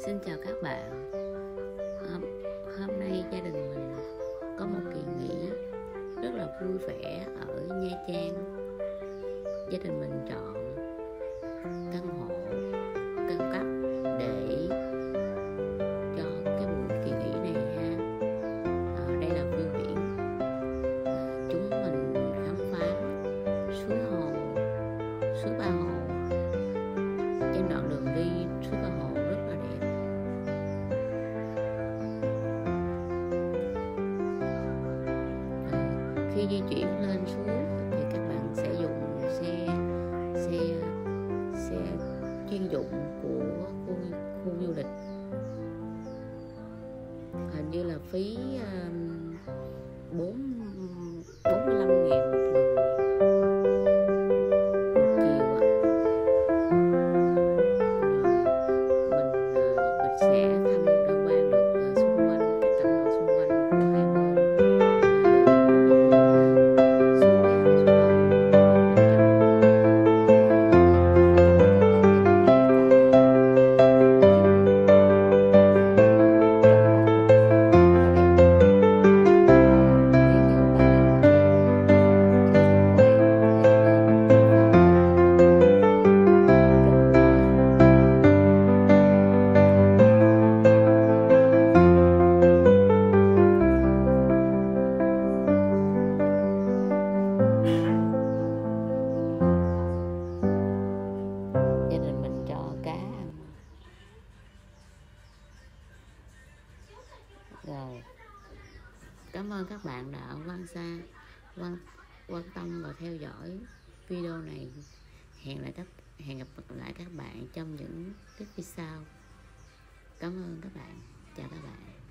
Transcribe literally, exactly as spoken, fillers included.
Xin chào các bạn. Hôm, hôm nay gia đình mình có một kỳ nghỉ rất là vui vẻ ở Nha Trang. Gia đình mình chọn căn hộ cao cấp để cho cái buổi kỳ nghỉ này ha. À, đây là view biển. À, chúng mình khám phá suối Hồ, suối Ba Hồ. Trên đoạn đường đi suối Ba Hồ rất là đẹp. Khi di chuyển lên suối thì các bạn sẽ dùng xe xe xe chuyên dụng của khu, khu du lịch. Hình như là phí um, bốn bốn mươi lăm ngàn một người một chiều ạ. Rồi mình uh, mình sẽ tham tham quan được uh, xung quanh các cảnh vật xung quanh của hai bên. Rồi, cảm ơn các bạn đã quan xa quan quan tâm và theo dõi video này. Hẹn lại các hẹn gặp lại các bạn trong những clip sau. Cảm ơn các bạn. Chào các bạn.